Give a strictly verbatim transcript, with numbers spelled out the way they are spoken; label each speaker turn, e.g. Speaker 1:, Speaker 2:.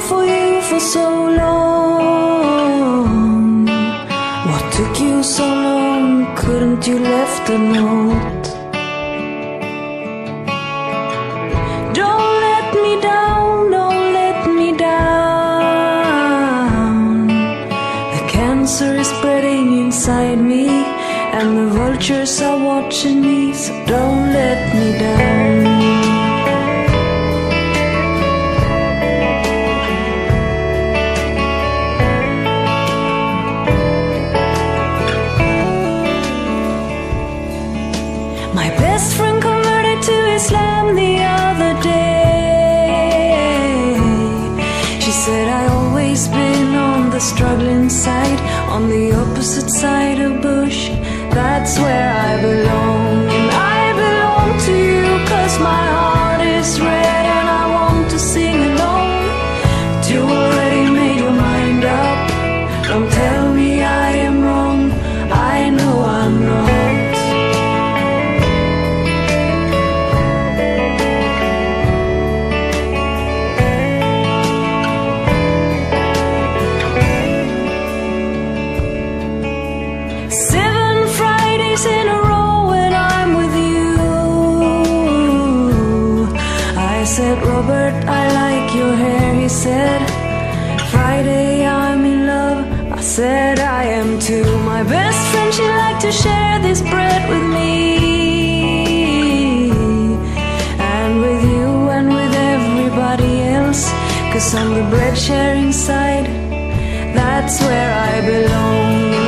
Speaker 1: for you for so long. What took you so long? Couldn't you left a note? Don't let me down, don't let me down. The cancer is spreading inside me, and the vultures are watching me, so don't let me down. My best friend converted to Islam the other day. She said I always been on the struggling side, on the opposite side of Bush. That's where I belong. And I belong to you, cause my heart is red and I want to sing along. But you already made your mind up. Don't tell me I am wrong, I know I'm not. Seven Fridays in a row when I'm with you. I said, Robert, I like your hair. He said, Friday, I'm in love. I said, I am too. My best friend, she liked to share this bread with me, and with you and with everybody else. Cause on the bread sharing side, that's where I belong.